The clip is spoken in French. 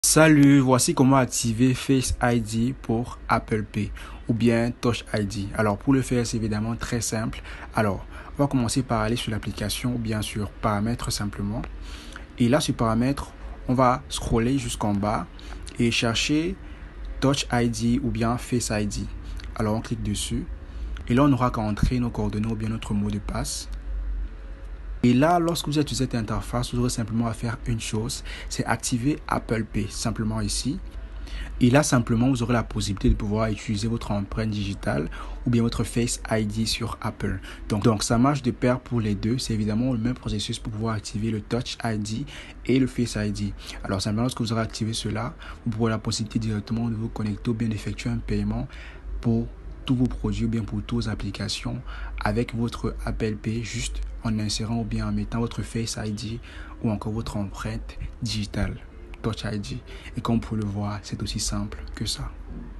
Salut, voici comment activer Face ID pour Apple Pay ou bien Touch ID. Alors pour le faire, c'est évidemment très simple. Alors, on va commencer par aller sur l'application ou bien sur paramètres simplement. Et là sur paramètres, on va scroller jusqu'en bas et chercher Touch ID ou bien Face ID. Alors on clique dessus et là on n'aura qu'à entrer nos coordonnées ou bien notre mot de passe. Et là, lorsque vous êtes sur cette interface, vous aurez simplement à faire une chose, c'est activer Apple Pay, simplement ici. Et là, simplement, vous aurez la possibilité de pouvoir utiliser votre empreinte digitale ou bien votre Face ID sur Apple. Donc ça marche de pair pour les deux. C'est évidemment le même processus pour pouvoir activer le Touch ID et le Face ID. Alors, simplement, lorsque vous aurez activé cela, vous aurez la possibilité directement de vous connecter ou bien d'effectuer un paiement pour tous vos produits ou bien pour toutes vos applications avec votre Apple Pay juste en insérant ou bien en mettant votre Face ID ou encore votre empreinte digitale Touch ID. Et comme vous pouvez le voir, c'est aussi simple que ça.